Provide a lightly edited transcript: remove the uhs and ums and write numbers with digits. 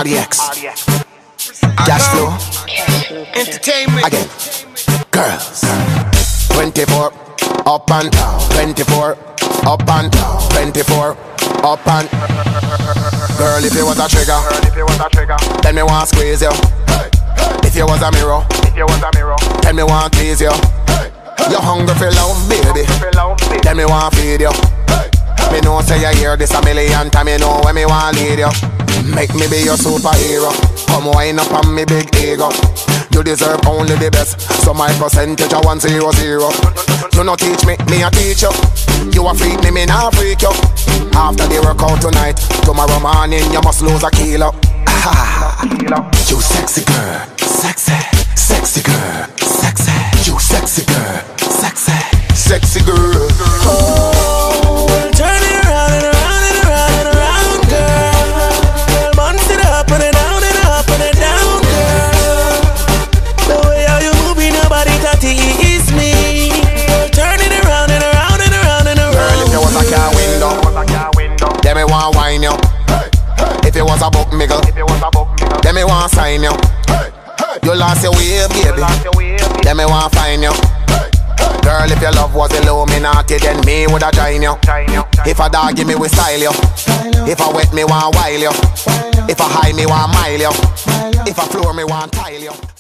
RDX. Cash flow. Entertainment. Again. Girls. 24 up and down. 24 up and down. 24 up and. Girl, if you was a trigger, then me want squeeze you. If you was a mirror, then me want tease you. You're hungry for love, baby. Then me want feed you. Me know say you hear this a million times. Me know when me want lead you. Make me be your superhero. Come wind up on me big ego. You deserve only the best, so my percentage a 100. You no teach me, me a teach you. You a freak me, me nah freak you. After the workout tonight, tomorrow morning you must lose a kilo. You sexy girl, sexy, sexy girl, sexy. You sexy girl, sexy, sexy girl. Oh, turn it around and around and around and around, girl. Bounce it up and it down and up and it down, girl. The way how you moving your body, that is me. Turn it around and around and around and around. Girl, if you was a car window, then me want wine you. If you was a book miggle, then me want sign you. You lost your way, baby, then me want find you. Girl, if your love was Illuminati, then me woulda join you. If a dog give me we style you. If a wet me want while you. If a high me want mile you. If a floor me want tile you.